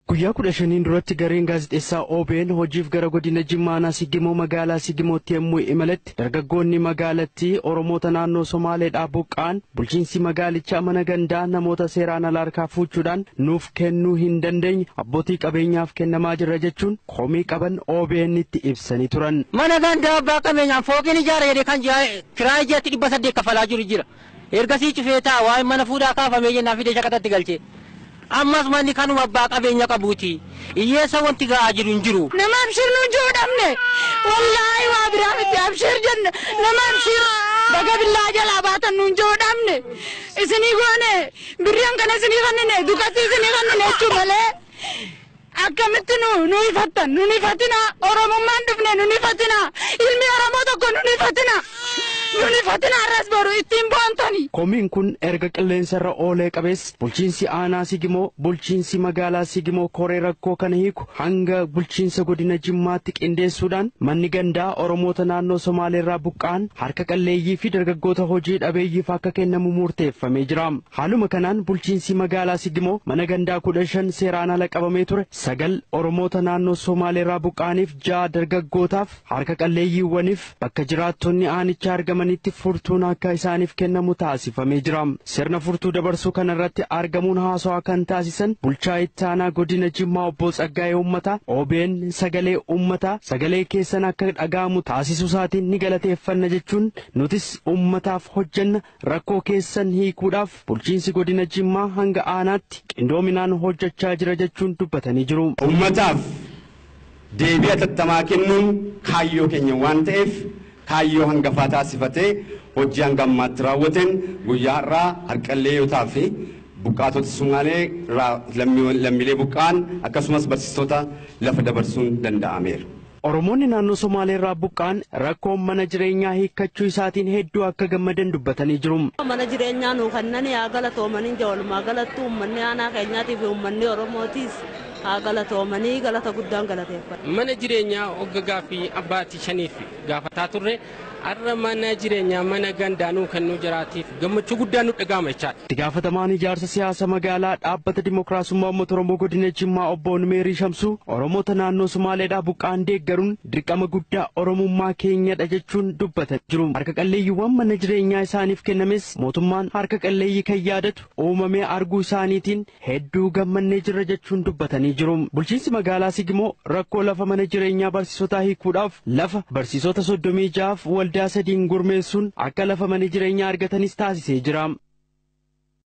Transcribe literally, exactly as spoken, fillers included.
Guyyaa kudha shaniin duratti gareen gaazexeessaa O B N hojiif gara godina Jimmaa Sigimoo magaalaa Sigimootti yommuu imaletti dargaggoonni magaalattii Oromoota naannoo Somaaleedhaa buqqaan bulchiinsi magaalichaa mana gandaa namoota seeraan ala harkaa fuuchuudhaan nuuf kennuu hin dandeenye abbootii qabeenyaaf kennamaa jira jechuun komii qaban O B N-tti ibsanii turan. Mana gandaa abbaa qabeenyaa fooqiin ijaaree kan kiraa ijaatti dhibba saddeet kafalaa jiru jira. Ergasii cufeetaa waa'ee mana fuudhaa kaafamee jennaa fidee shaqaxatti galchee. Ammas manni kanuma abbaa qabeenya qabuuti. Iyyeessa wanti ga'aa jiru hin jiru. Nama abshir nu joodhamne. Wallaahi waa biraa miti abshir jenne. Nama abshir baga billaa jalaa baatan nu joodhamne. Isinii goone birriyan kana isinii kannine dukatti isinii kannine jechuu malee. Akkamitti nu nu ifattan nu ifatina Oromummaan dhufne nu ifatina ilmi Oromoo tokko nu ifatina. Nuni fatina arras boru ittiin boontani. Komiin kun erga qilleensarra oolee qabees bulchiinsi aanaa Sigimoo bulchiinsi magaalaa Sigimoo koree rakkoo kana hiiku hanga bulchiinsa godina Jimmaatti qindeessuudhaan manni gandaa Oromoota naannoo Somaaleerraa buqqaan harka qalleeyyii fi dargaggoota hojii dhabeeyyiif akka kennamu murteeffamee jira. Haaluma kanaan bulchiinsi magaalaa Sigimoo mana gandaa kudha shan seeraan ala qabamee ture sagal Oromoota naannoo Somaaleerraa buqqaaniif ja'a dargaggootaaf harka qalleeyyiiwwaniif bakka jiraattonni aanichaa argaman manitti furtuun akka isaaniif kennamu taasifamee jira. Sirna furtuu dabarsuu kanarratti argamuun haasawaa kan taasisan bulchaa itti aanaa godina Jimmaa obbo Tsaggaayee Uummataa O B N sagalee uummataa sagalee keessan akka dhaga'amu taasisuu isaatiin ni galateeffanna jechuun nutis uummataaf hojjenna rakkoo keessan hiikuudhaaf bulchiinsi godina Jimmaa hanga aanaatti qindoominaan hojjechaa jira jechuun dubbatanii jiru. Uummataaf deebii atattamaa kennuun kaayyoo keenya waan ta'eef kayyoo hangafa taasifatee hojii hangammaatti raawwateen guyyaa har'aa harqalleeyyotaa fi buqqaatota Sumaalee lammiilee buqqaan akkasumas barsiistota lafa dabarsuun danda'ameera. Oromoonni naannoo Somaaleerraa buqqaan rakkoon mana jireenyaa hiikkachuu isaatiin hedduu akka gammadan dubbatanii jiru. Mana jireenyaa nuu kanneen haa galatoomanii walumaa galatti uummanni aanaa keenyaatii fi uummanni Oromootiis haa galatoomanii galata guddaan galateeffatu. Mana jireenyaa hoggaa fi abbaatii shaniif gaafataa turre arra mana jireenyaa mana gandaanuu kennuu jiraatiif gammachuu guddaan nu dhaga'ama jechaadha. Itti gaafatamaan ijaarsa siyaasa magaalaa dhaabbata Dimookiraasummaa Uummata Oromoo godina Jimmaa obbo Numeerii Shamsuu Oromoota naannoo Somaaleedhaa buqqaan deeggaruun dirqama guddaa Oromummaa keenyadha jechuun dubbatanii jiru. Harka qalleeyyiiwwan mana jireenyaa isaaniif kennames mootummaan harka qalleeyyii kan yaadatu uumamee arguu isaaniitiin hedduu gammannee jirra jechuun dubbatanii jiru. Bulchiinsi magaalaa Sigimoo rakkoo lafa mana jireenyaa barsiisotaa hiikuudhaaf lafa barsiisota soddomii ja'aaf waldaa sadiin gurmeessuun akka lafa mana jireenyaa argatanis taasisee jira.